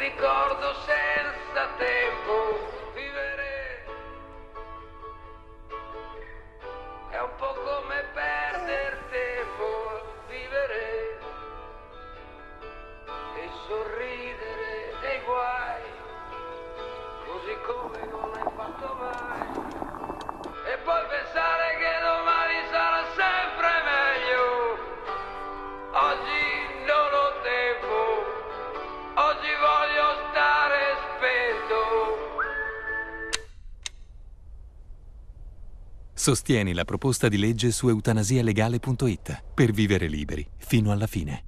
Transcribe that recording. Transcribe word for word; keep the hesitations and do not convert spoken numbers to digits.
ricordo senza tempo. Vivere è un po' come perdere tempo. Vivere e sorridere dei guai, così come non hai fatto mai. E poi pensare che domani sarà sempre meglio. Oggi non ho tempo, oggi voglio stare spento. Sostieni la proposta di legge su eutanasialegale punto it per vivere liberi fino alla fine.